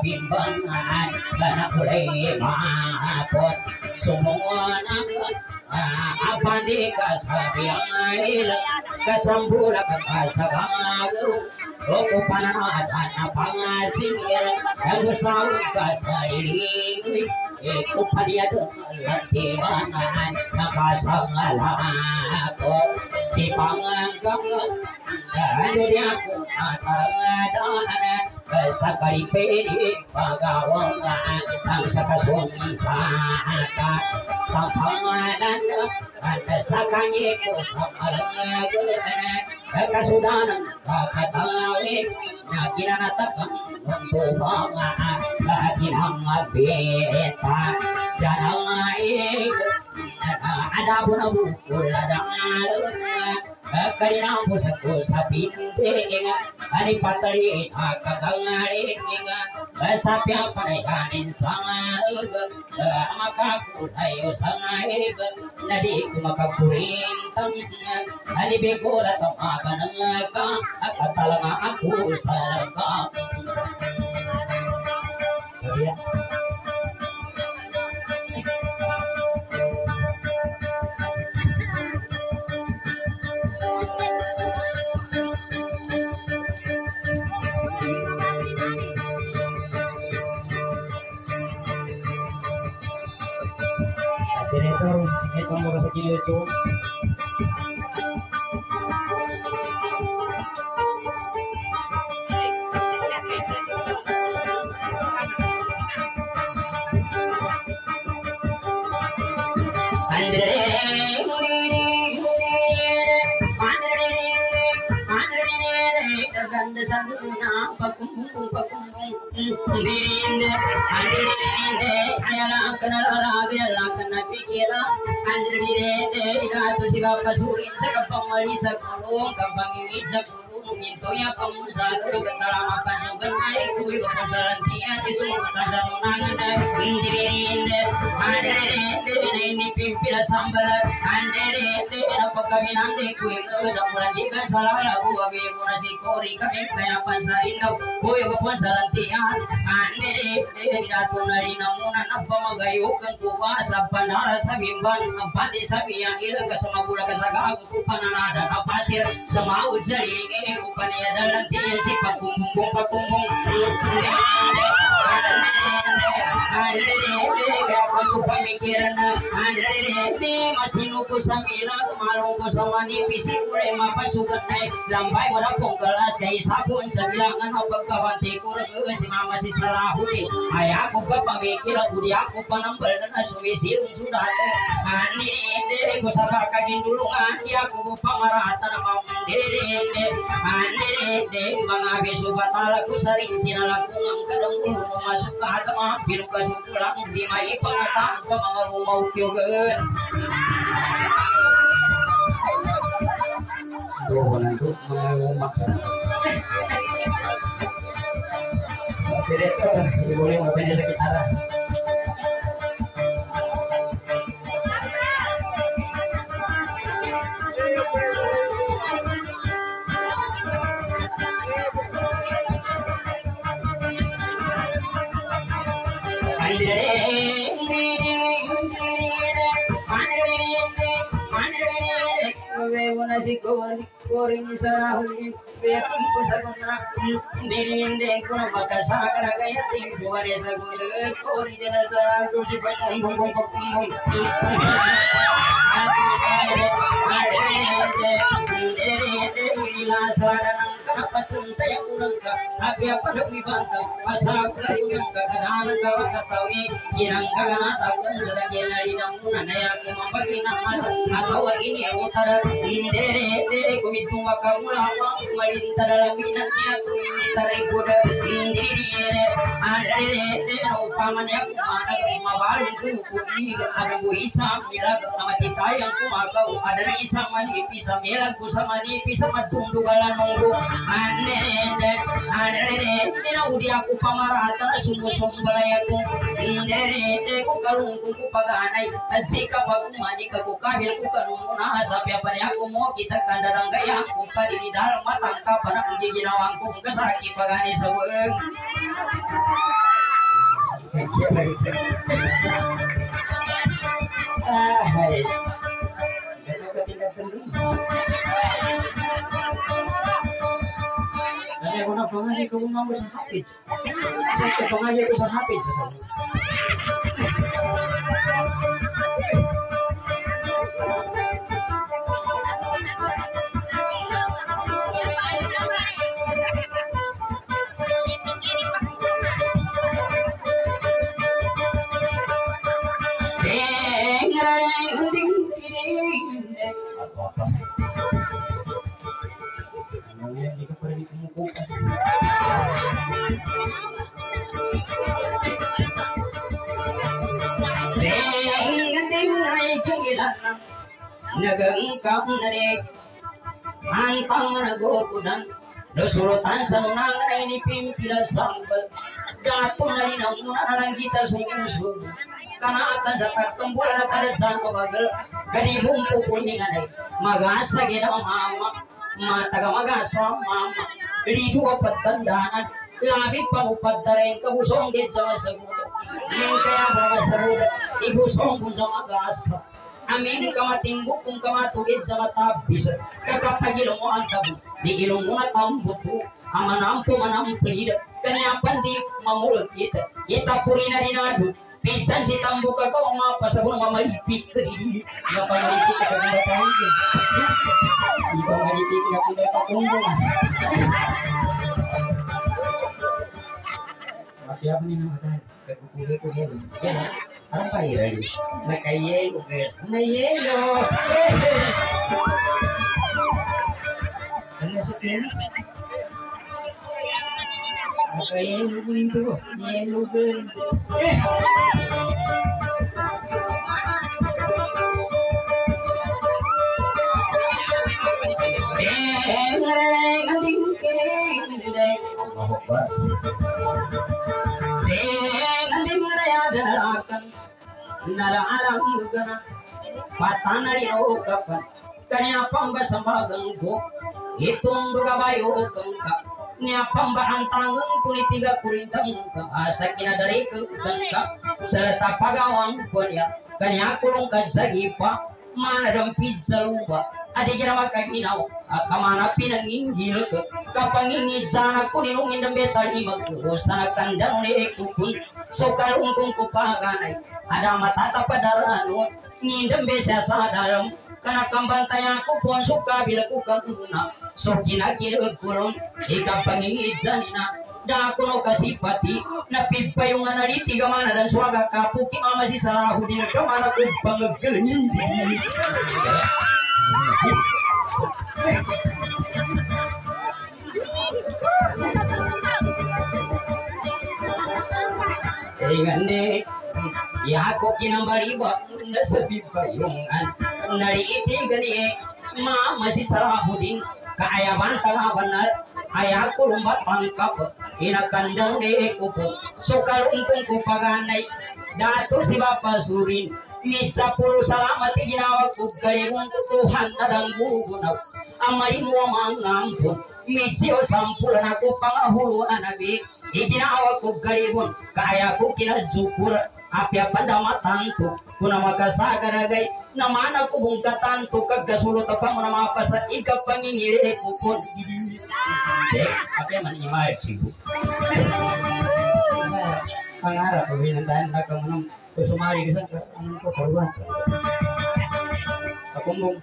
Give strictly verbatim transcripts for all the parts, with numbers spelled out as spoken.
bimbangan kana kulay makot sumuan ako apa di kasabihan kasambura kasabago Oku pananadan na pangasingir ang usawag ka sa iligay Iku paniyado lantiwanan nakasangalan ko Di panganggang ano di ako mataradan Sa kalipili pagawangan ang sa kasunsaka Ang pangalan sa kanyi ko sa malagan Kasudanan kakatawi na ginanatakang untuk mga laginang mabenta dan ang maig ada po na bukul ada ngalun karinang pusat ko sa pinting ani patali kakagangaring sa piyapanayanin sa ngalun makakulay sa ngaig na di ko makakurintang ani bigura tamaga ng ka akatalama ako sa ka Sabihan Direktur, ito mo sa kilo ito. Kasurin sa kapamali sa kulong kabangingid sa kulong ito ya pamusado kataramakan yung ganay kuwi ko sa lantian isumunta sa nunangan na hindi andere ini pimpila sambal andere na pagkaminande kuwi ko sa mulandikan sa lagu abi ko na si kori kami kaya pansarindaw kuwi ko sa lantian andere dito na rin muna na pamagayo kang kuwa sa panara sa bimban ang pandi sa biyang ilang kasama mula kasagago ko pananada na pasir sa maud sa ringi ko paniyadalan tiyan si pagkumbong pagkumbong pamikiran na andre masino ko sa mila kumalong ko sa manipis kulay mapasukat na lambay wala pong kalas kay sabon sa bilangan o pagkawanti ko rin si mama si Salahuddin ay ako pa pamikira uli ako pa ng balda na sumisilong sudat ani hindi ko sa kakagindulungan di ako pa marata na mamundiri ani hindi mga beso batala ko sa rin sinalakong ang kadang ulo masuk ka at mga pinukasukulang di maipangatang ka mga rumaw kyogan doon nanto mga rumak direktur hindi boleh mapili sa kitara si kori kori sa huli piyakang ko sa mga hindi ko na magkasakara kaya tingbuhan sa gulit kori na sa gusi pa yung kong kong kong sarada ng kanapatunta yung unang ka habi apa na ibang ka pasag na yung kakanahan ka magkatawi ginang kaganatapon sa nagyari ng una na yung kumapaginahan atawa ini utara dere dere kumitong makamula malintara laminan niya kumitari kuda dere adere dere upaman niya kumana mabalong kukunig ada bu isang milag na matitayang kumagaw ada na isang manipis sa milag ko sa manipis sa matungdugalan nunggu adere adere dere udi aku pamarata na sumusumbalay ako dere dere ko kalungkong ko pag-anay at sika pag-umani ka ko kabil ko kanununa sabi apa niya ako mo kita kandarang gaya ko pa dinidal matangka pa na hindi ginawang kong kasaki pagani sa buong Ah, hai. Ito ketinggalan sendiri. Dali ako na pangalan ko kung ako sa hapit. Sa pangalan ko sa hapit sa sana. Apa-apa. Kalau yang di kepala di kumukupas. Ding-ding naik kilat, nagangkap narik, antang nagokudan, dosulutan senang ini pimpinan sambal, jatuh dari namun anak kita sungguh-sungguh. Karena akan zakat kembulan pada zaman bagal gadi bumpu kuningan ay magasa gina mama mata ka magasa mama di dua petandaan labi pangupadarin kabusong gid sa sabuda ning kaya mga sabuda ibusong kun sa magasa amin kamatinggo kung kamatugid sa matabis kakapagilong mo ang tabu di ilong mo na tambuto amanampo manampulida kanya pandi mamulot kita kita purina dinado pisan si tambu ka kau apa sabun mama lipik ke di na panlipik ka kung batang ke iba ngalipik ka kung batang kumbong tapi apa ni nama tan kekukuhe kuhe ya apa ya ni nakayelo ke nayelo ano sa kin nakayelo kuninto yelo ke eh kanya pamba sambagang ko itong dugabayo kangka niya pamba antangang kunitiga kurintang ka asa kinadari kangka serta pagawang ko niya kanya kulong kadsagipa mana dong pizza lupa adi kira makaginaw kamana pinanginggil ko kapangingi sana kuninungin ng betal imagko sana kandang ni ekukun so karung kung kupaganay ada matata padarano ngindang besa sa dalam kana kambantay ako pon suka bila ko kanuna so kinakirag kulong ikapangingi janina da kuno kasipati na pippa yung analiti gamana dan swaga kapuki mama si salahu din kamana ko bangagel eh gande ya ako kinambari ba na sa pippa yung nari iti gani mama si salahu din kaayaban tanga benar ayako lumba pangkap inakandang de kupo so karung kung kupaganay dato si Bapa Surin misa puluh salamat ginawa ko galibong Tuhan tadang gugunaw amay mo mangampun misyo sampul na ko pangahuluan nabi iginawa ko galibong kaya ko kinadzukur apya pandamatanto kuna makasagaragay naman ako mong katanto kagasulot pa mo na mapasa ikapangingili ko po eh apa man imayag sigo pangarap ko binantahan na ka mo kung sumali ka sa anong ko karuan ako mong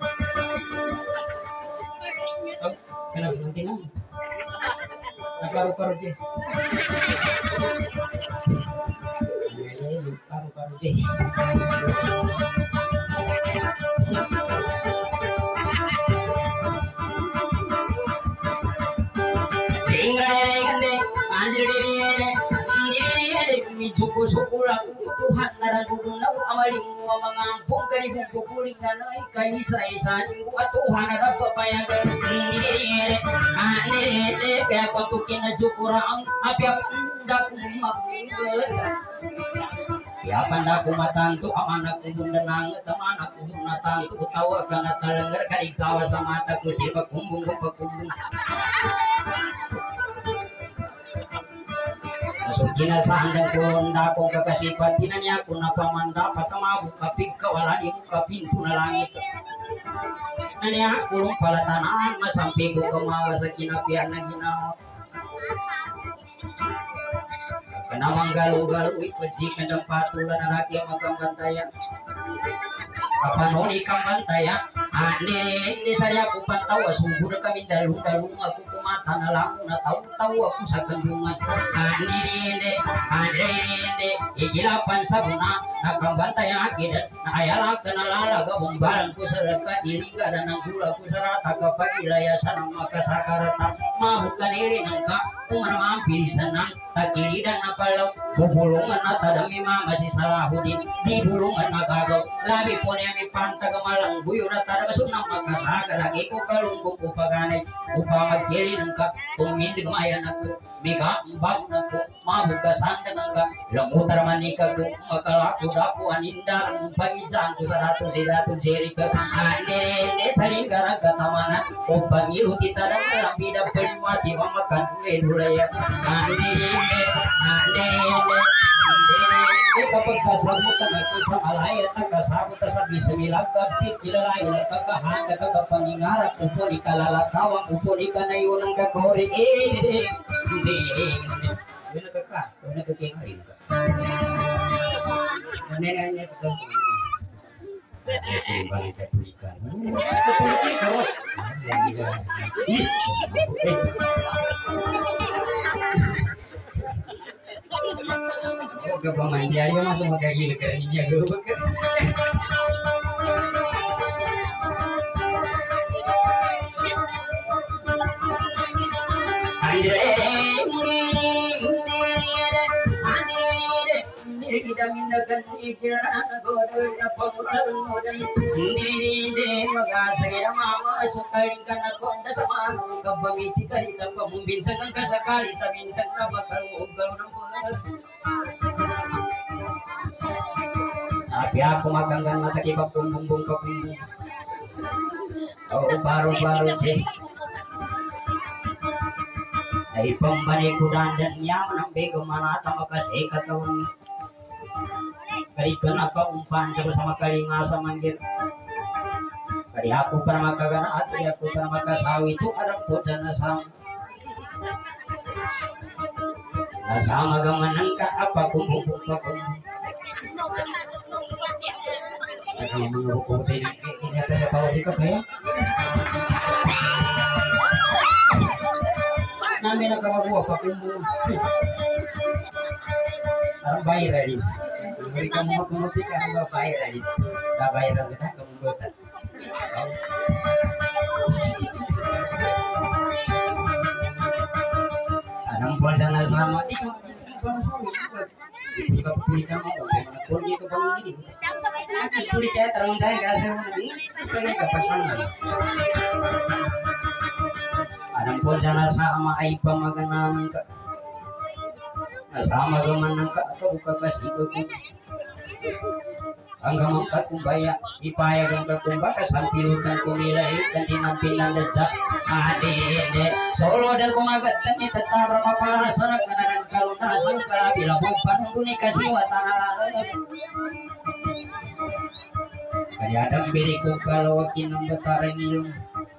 kenapa nantinan nagkaro-karo siya karo-karo siya suku-suku lagu Tuhan naran kudunaw amaling mo mangampung kani kukuling ganay kay isa-isa at Tuhan ada papayagan nire nire kaya patukin na sukurang apya punda kumakulat ya panda kumatanto amanak kumundanang tamanak kumatanto utawa kana talengger kani kawa sa mata ko si pakumbong ko pakumbong Sukina sandang kunda kong kakasipat tinanya ko na pamanda patamabu kapig kawalani ka pintu na langit. Nanya kulong palatanaan masampi ko kamawa sa kinapian na ginawa. Kanamang galu-galu ipajikan ng patulan na lagi ang magkambantayan. Kapanoni kang bantayan. Ani ni saya aku pantau subur kami dalu-dalu aku kumata na lang na tahu-tahu aku sa kandungan. Ani ni ani ni igilapan sabuna nakambantay akin na ayala kanalala gabumbaran ko sa raka ilinga dan ang gula ko sa rata kapag ilayasan ang makasakarata mahukan ili ng ka kung ano ang pilisan ng takilidan na palaw bubulungan na tadami mama si Salahudin di bulungan na gagaw labi po niya may pantagamalang buyo na tadami sunang makasaka lagi ko kalungkong ko paganay upang magkili ng ka kung hindi kumayan ako biga mbag na ko mabukasan ng ka lamutar manika ko makalaku daku aninda pagisan ko sa dato si dato jerika ane saling gara katamana upang iruti tadang alam bida pelimati mamakan ule dulaya ane ane kapag kasabutan ako sa malaya at kasabot sa bisimilag kapit kilalay na kakahanda kakapangingarap upo ni kalalatawang upo ni kanayon ng gagori eh hindi yun nagkaka yun nagkakingarin ka nanay na ito kasi balik katulikan katulikan ka ke pemandian dia masuk magagi ke niya guru ke andre muri kita mindakan ikiran godol na pamutal modal diri de magasaya mama sukaling kana konda sama kabamiti karita pamumbintan ka sakali tabintan na bakaruog ng tapi aku maganggan mata kipag pumbumbong papumbong oh baru-baru sih dari pembalik kudandan nyaman ang bego manata makasih katawan karikan ako umpan sama-sama karingasa manggil kari aku pernah makagana at aku pernah makasawi itu ada putan na sama nasama gamanan ka apa kumbung-kumbung papumbong kalau menurut ini ini atas tahu dika kaya namin na kamabuha pakumbong parang bayar rin beri kamu makunuti ka ang bayar rin nabayaran kita kamumbutan anong buwan sana selama di kamu jika pulih kamu bagaimana pulih ke bangun ini pulih kayak terang tayo kasi pulih ke pasangan anong buwan sana sama ay pamaganang ka sama gamanang ka atau buka kasi ko hanggang magkakumbaya ipayagang kakumba kasampilutan kumilay dan dinampinan desa adede solo dan kumagatan ni tatara mapasarap na ng kalunasan kalabila bumpan kuni kasi watana kaya adang biri ko kalawakin ng batara nilong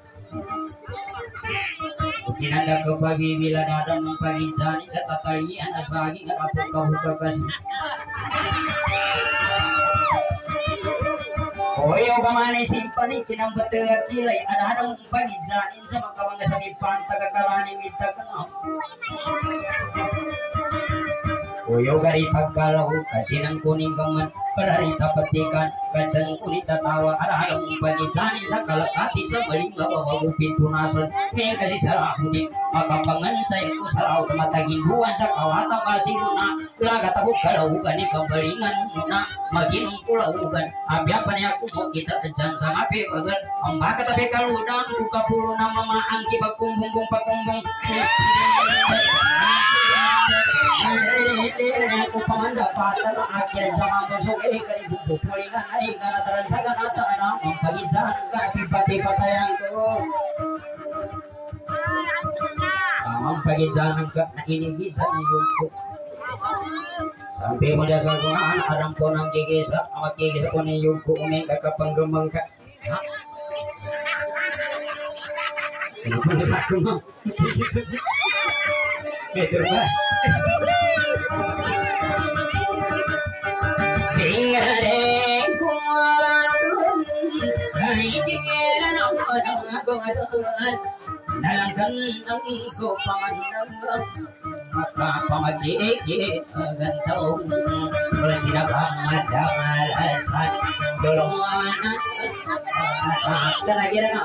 kinanda ko pabibila dadang ng paginsani sa tatalian asagi ng apong kabuka kasi Oyo kamane simpani kinambategat kilay ada-ada mong pagidsanin sa mga sanipan tagakarani mitag no. Oyo gari taggalaw kasi ng kuning kaman pararita patikan kacan kunita tawa ada-ada mong pagidsanin sa kalakati sa maling mababagupin tunasan may kasi sarahudi makapangan sa iko saraw na mataginduan sa kawatang kasiguna laga tabuk kalaugan ni kambalingan muna maginong kulaugan abya pa niya mo kita kejan sama pe bagar ang baka tabi kaludang buka pulo na mamaang kibag kumbong pakumbong aku pamanda pata na akhir sama besok eh kali buku pulingan ay kana taransagan ata na pagidjan ka pipati patayang ko samang pagidjan ka ini bisa niyuko Sampai pada sakungan adang ponang gigisa amat gigisa kuni yuku uni kakak penggemang kak. Ini pun sakungan. Betul lah. Tinggalin kumaladun, hai tinggalan aku dengan dalam kandang ko pamandang maka pamagigit gantaw bersidakang madang alasan dolongan at lagi na